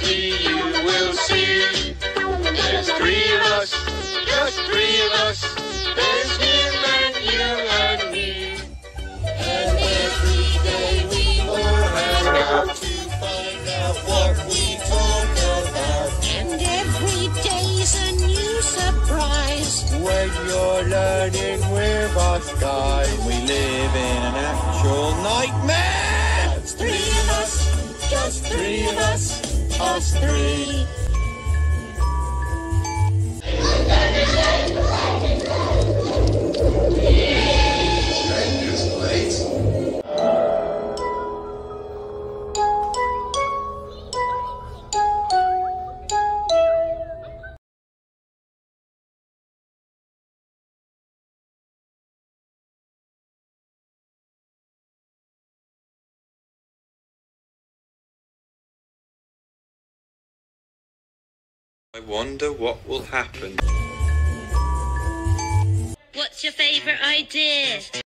see, you will see. There's three of us, just three of us. There's him and you and me. And every day we all hang out to find out what we talk about. And every day's a new surprise. When you're learning with us guys, we live in an actual nightmare. It's three of us, just three of us three. I wonder what will happen. What's your favourite idea?